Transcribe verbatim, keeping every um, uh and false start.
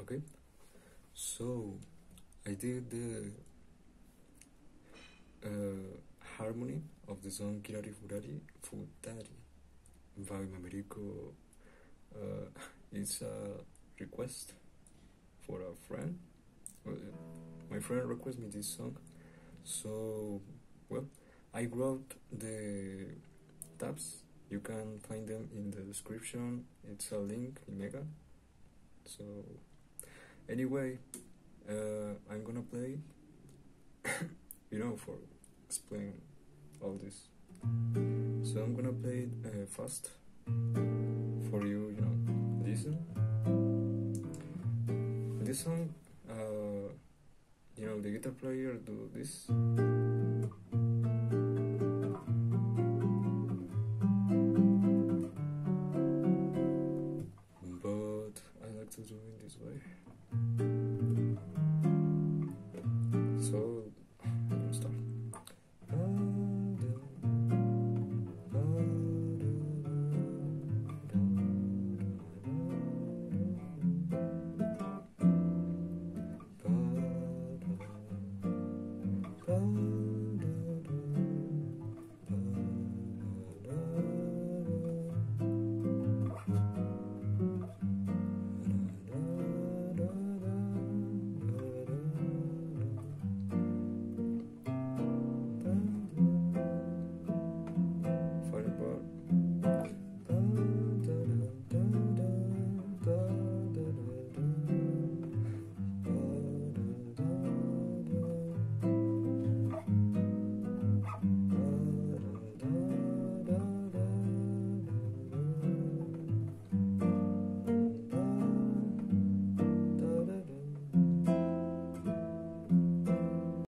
Okay, so I did the uh, harmony of the song Kirari Futari, Futari by Mamerico. Uh, it's a request for a friend. Uh, my friend requested me this song, so well, I wrote the tabs. You can find them in the description. It's a link in Mega. So anyway, uh, I'm gonna play, you know, for explain all this. So I'm gonna play it uh, fast for you, you know, listen. This song, uh, you know, the guitar player do this. But I like to do it this way.